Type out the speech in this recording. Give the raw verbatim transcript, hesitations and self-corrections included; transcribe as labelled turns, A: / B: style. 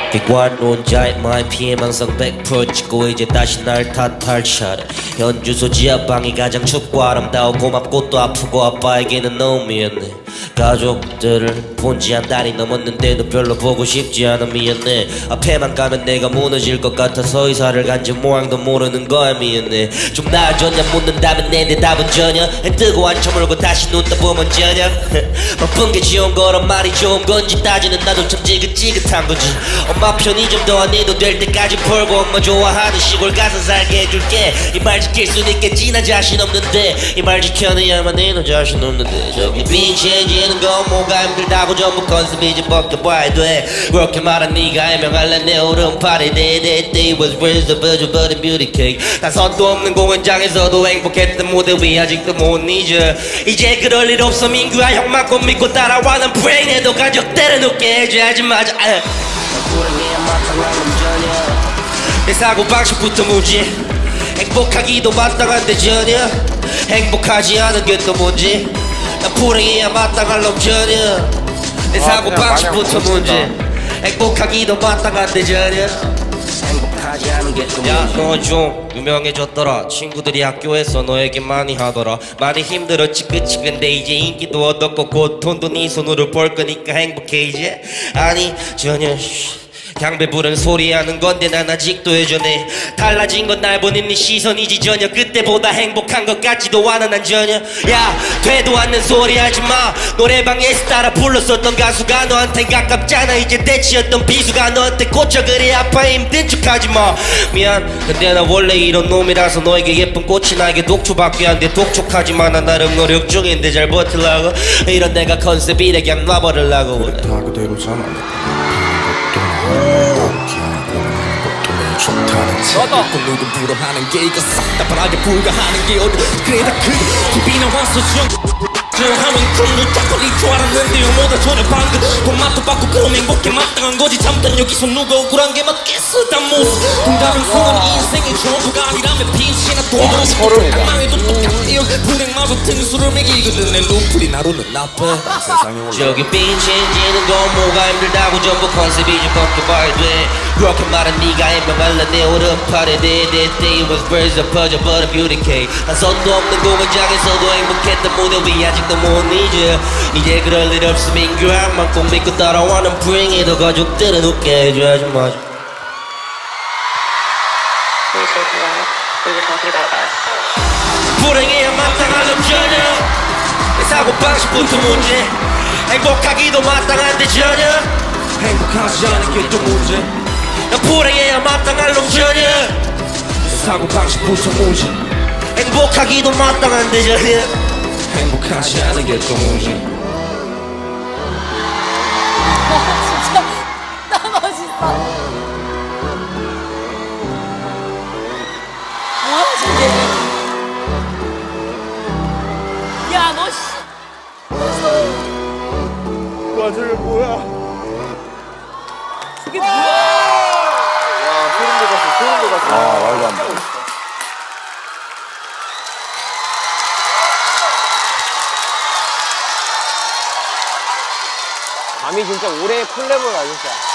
A: 객관 혼자의 마인 피엠 항상 백 퍼센트 찍고 이제 다시 날 탓할 차례. 현주소 지하방이 가장 춥고 아름다워 고맙고 또 아프고 아빠에게는 너무 미안해. 가족들을 본 지 한 달이 넘었는데도 별로 보고 싶지 않아 미안해. 앞에만 가면 내가 무너질 것 같아서 의사를 간지 모양도 모르는 거야 미안해. 좀 나아졌냐 묻는다면 내 대답은 전혀. 뜨고 앉혀 물고 다시 눈 떠보면 전혀. 바쁜 게 좋은 거란 말이 좋은 건지 따지는 나도 참 지긋지긋한 거지. 엄마 편의점 더 안 해도 될 때까지 벌고 엄마 좋아하는 시골 가서 살게 해줄게. 이 말 지킬 순 있겠지 나 자신 없는데. 이 말 지켜내야만 해 너 자신 없는데. 저기 빈체지는 건 뭐가 힘들다고 전부 컨셉이지 벗겨봐야 돼. 그렇게 말한 네가 해명할래 내 오른팔에 That day was raised the virgin but a beauty cake. 다섯도 없는 공연장에서도 행복했던 무대 위 아직도 못 잊어. 이제 그럴 일 없어 민규야 형만 꼭 믿고 따라와. 난 브레인에도 가족들을 웃게 해줘야지 맞아. 내 사고방식부터 문제. 행복하기도 마땅한데 전혀 행복하지 않은 게 또 뭔지. 난 불행해야 마땅할 놈 전혀. 내 사고방식부터 문제. 행복하기도 마땅한데 전혀 행복하지 않은 게 또 뭔지. 야 너 좀 유명해졌더라. 친구들이 학교에서 너에게 많이 하더라. 많이 힘들었지 그치. 근데 이제 인기도 얻었고 곧 돈도 네 손으로 벌 거니까 행복해 이제. 아니 전혀 향배 부른 소리 하는 건데 난 아직도 여전해. 달라진 건 날 보는 네 시선이지 전혀 그때보다 행복한 것 같지도 않아 난 전혀. 야 되도 않는 소리 하지마. 노래방에서 따라 불렀었던 가수가 너한텐 가깝잖아. 이제 대치였던 비수가 너한테 꽂혀 그래 아파 힘든 척하지마. 미안 근데 나 원래 이런 놈이라서 너에게 예쁜 꽃이 나에게 독초밖에 안 돼. 독촉하지마 난 나름 노력 중인데 잘 버틸라고. 이런 내가 컨셉이래 그냥 놔버리려고 그래.
B: 다 그대로 전환해. 좋다는 책 읽고 누구 부러하는 게 이거 싹 다 바라게 불가하는 게 어디. 그래 다 그 집이 나와서 수영 하면 꿈도 짝걸리 줄 알았는데 영보다 전혀 방금 돈맛도 받고 그럼 행복해 마땅한 거지. 잠깐 여기서 누가 억울한 게 맞겠어. 다 모습 동다른 순간 인생의 전부가 아니라면 빛이나 돈도 없고 악망에도 똑같아요. 불행마저 등수를 매기거든 내 루플이 나로는 나빠.
A: 저기 빈체지는 건 뭐가 힘들다고 전부 컨셉이지 벗겨봐야 돼. 그렇게 말한 네가 해명할래 내 오른팔에 That day was birds of puzzle but a beauty cake. 한 손도 없는 공연장에서도 행복했던 무대 위 아직도 못 잊어. 이제 그럴 일 없어 민규야 만 꼭 믿고 따라와. 난 불행해도 가족들은 웃게 해줘야지 맞아. 불행해야 마땅한 놈 전혀. 내 사고방식부터 문제. 행복하기도 마땅한데 전혀
B: 행복하지 않은 게 또 문제.
A: 난 불행해야 마땅할 놈 전혀.
B: 사고방식부터 문제.
A: 행복하기도 마땅한데 전혀
B: 행복하지 않은 게 또 문제.
C: 와 진짜 나 멋있어. 뭐야 저게. 야 너 씨.
D: 와 저게 뭐야.
C: 저게 뭐야.
D: 와 소름 돋았어 소름 돋았어. 아 말도 안 돼. 감이 진짜 올해의 콜라보다 진짜.